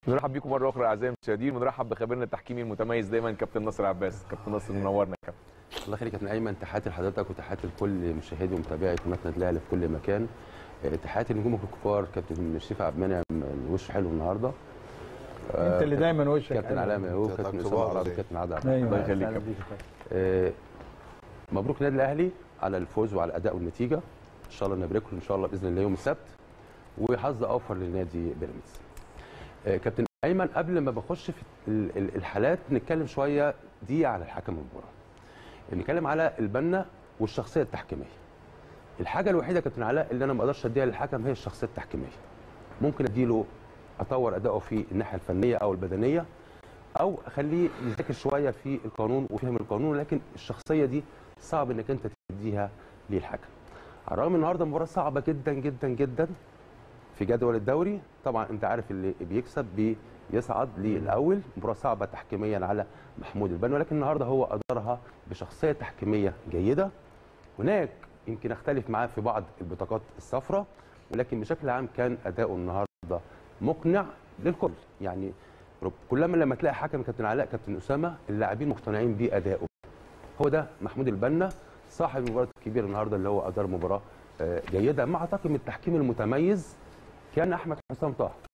بنرحب بيكم مره اخرى اعزائي المشاهدين، ونرحب بخبيرنا التحكيمي المتميز دايما كابتن ناصر عباس. كابتن ناصر منورنا يا كابتن. الله يخليك يا كابتن ايمن، تحياتي لحضرتك وتحياتي لكل مشاهدي ومتابعي قناه النادي الاهلي في كل مكان. تحياتي لنجومك الكبار كابتن شريف عبد المنعم، الوش حلو النهارده. انت اللي دايما وشك كابتن علاء مهوب، كابتن اسامه عرابي، كابتن عادل عبد الله يخليك يا كابتن. مبروك النادي الاهلي على الفوز وعلى الاداء والنتيجه. ان شاء الله نبارك له ان شاء الله باذن الله يوم السبت، وحظ اوفر لنادي بيراميدز. كابتن ايمن، قبل ما بخش في الحالات نتكلم شويه دي على الحكم المباراه. نتكلم على البنا والشخصيه التحكيميه. الحاجه الوحيده كابتن علاء اللي انا ما اقدرش اديها للحكم هي الشخصيه التحكيميه. ممكن اديله اطور اداؤه في الناحيه الفنيه او البدنيه، او اخليه يذاكر شويه في القانون وفهم القانون، لكن الشخصيه دي صعب انك انت تديها للحكم. على الرغم النهارده مباراه صعبه جدا جدا جدا في جدول الدوري. طبعا انت عارف اللي بيكسب بيصعد للاول. مباراه صعبه تحكيميا على محمود البنا، ولكن النهارده هو ادارها بشخصيه تحكيميه جيده. هناك يمكن اختلف معاه في بعض البطاقات الصفراء، ولكن بشكل عام كان اداؤه النهارده مقنع للكل. يعني كلما لما تلاقي حكم كابتن علاء كابتن اسامه اللاعبين مقتنعين بادائه. هو ده محمود البنا صاحب المباراه الكبيره النهارده اللي هو ادار مباراه جيده. مع طاقم التحكيم المتميز كان احمد حسام طه.